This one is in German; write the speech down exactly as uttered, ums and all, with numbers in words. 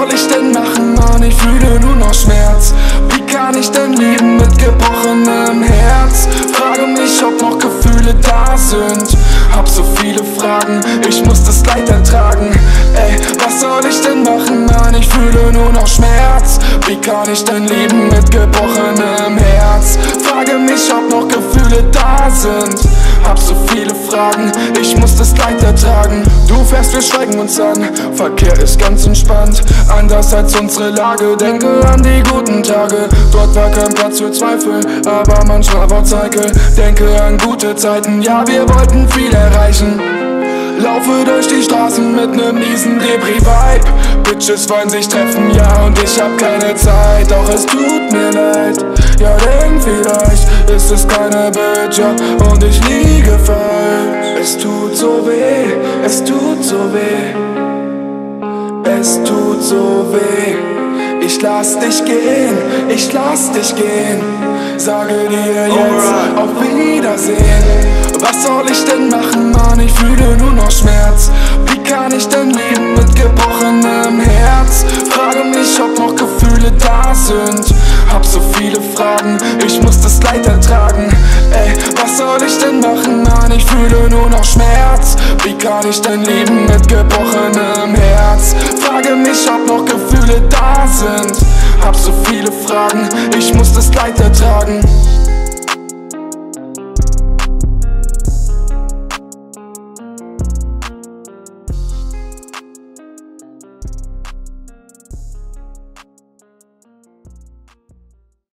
soll ich denn machen, Mann? Ich fühle nur noch Schmerz. Wie kann ich denn leben mit gebrochenem Herz? Frage mich, ob noch Gefühle da sind. Hab so viele Fragen, ich muss das Leid ertragen. Ey, was soll ich denn machen, Mann? Ich fühle nur noch Schmerz. Wie kann ich denn leben mit gebrochenem Herz? Frage mich, ob noch Gefühle da sind. Hab so viele Fragen, ich muss das Leid ertragen. Du fährst, wir schweigen uns an, Verkehr ist ganz entspannt. Anders als unsere Lage, denke an die guten Tage. Dort war kein Platz für Zweifel, aber manchmal war Zeikel. Denke an gute Zeiten, ja wir wollten viel erreichen. Laufe durch die Straßen mit nem miesen Depri-Vibe. Bitches wollen sich treffen, ja, und ich hab keine Zeit. Doch es tut mir leid, ja, denk vielleicht ist es keine Bitch, ja, und ich liege falsch. Es tut so weh, es tut so weh, es tut so weh. Ich lass dich gehen, ich lass dich gehen. Sage dir jetzt auf Wiedersehen. Was soll ich denn machen, Mann? Ich fühle nur noch Schmerz. Wie kann ich denn leben mit gebrochenem Herz? Frage mich, ob noch Gefühle da sind. Hab so viele Fragen, ich muss das Leid ertragen. Ey, was soll ich denn machen, Mann? Ich fühle nur noch Schmerz. Wie kann ich denn leben mit gebrochenem Herz? Frage mich, ob noch Gefühle da sind. Hab so viele Fragen, ich muss das Leid ertragen.